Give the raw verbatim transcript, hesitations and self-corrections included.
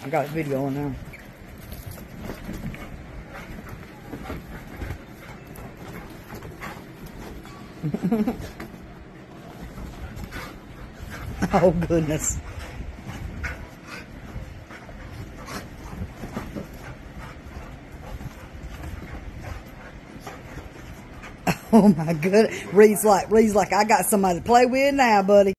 I got video on now. Oh goodness. Oh my goodness. Reed's like, Reed's like, I got somebody to play with now, buddy.